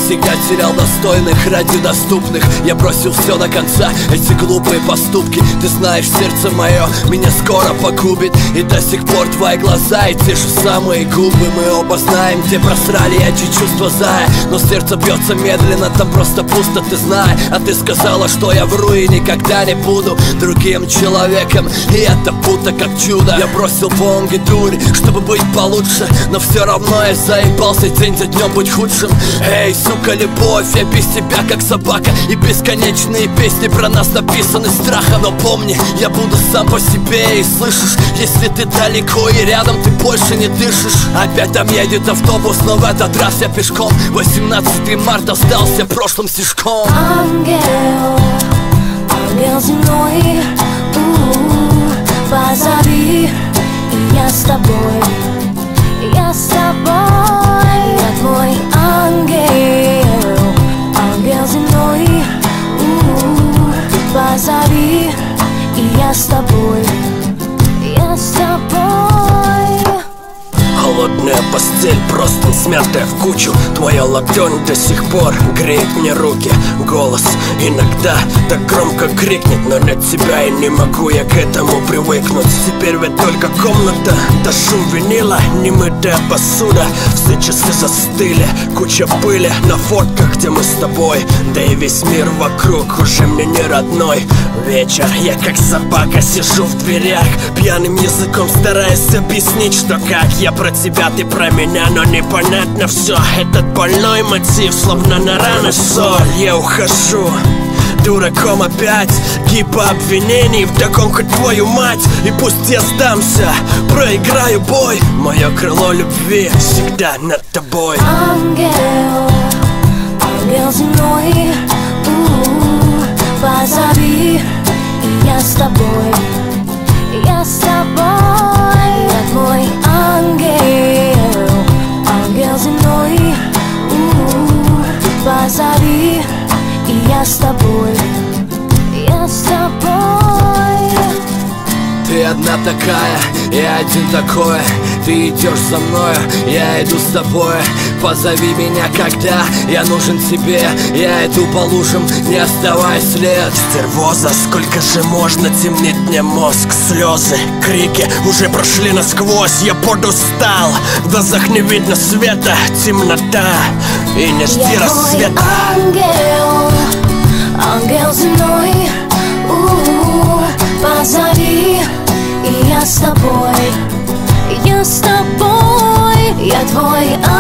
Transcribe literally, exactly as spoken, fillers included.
всегда терял достойных ради доступных. Я бросил все до конца, эти глупые поступки. Ты знаешь, сердце мое меня скоро погубит. И до сих пор твои глаза и те же самые губы. Мы оба знаем, где просрали эти чувства зая. Но сердце бьется медленно, там просто пусто, ты знаешь. А ты сказала, что я вру и никогда не буду другим человеком. И это будто как чудо. Я бросил бонг и дурь, чтобы быть получше, но все равно я заебался день за днем быть худшим. Эй, сука, любовь, я без тебя как собака. И бесконечные песни про нас написаны страхом. Но помни, я буду сам по себе. И слышишь, если ты далеко и рядом, ты больше не дышишь. Опять там едет автобус, но в этот раз я пешком. восемнадцатое марта остался прошлым стишком. Ангел, ангел земной, у-у-у, позови, и я с тобой, я с тобой, я твой ангел, ангел земной, у-у-у, позови, и я с тобой, я с тобой. Холодная постель, просто смятая в кучу. Твоя ладонь до сих пор греет мне руки. Голос иногда так громко крикнет, но для тебя я не могу, я к этому привыкнуть. Теперь ведь только комната, да шум винила, немытая посуда. Все часы застыли, куча пыли на фотках, где мы с тобой. Да и весь мир вокруг уже мне не родной. Вечер, я как собака сижу в дверях, пьяным языком стараясь объяснить, что как. Я про тебя, ты про меня, но непонятно все. Этот больной мотив, словно на раны соль. Я ухожу дураком опять, кипа обвинений вдогонку твою мать. И пусть я сдамся, проиграю бой, мое крыло любви всегда над тобой. Ангел, ангел земной, у-у-у, позови, и я с тобой, я с тобой, я твой ангел, ангел земной, у-у-у, позови, и я с тобой, я с тобой. Ты одна такая, я один такой. Ты идешь за мною, я иду с тобой. Позови меня, когда я нужен тебе. Я иду по лужам, не оставай след. Стервоза, сколько же можно темнить мне мозг? Слезы, крики уже прошли насквозь. Я подустал, в глазах не видно света, темнота, и не жди я рассвета. Твой ангел, ангел земной, у-у-у, позови, и я с тобой, я с тобой, я твой ангел.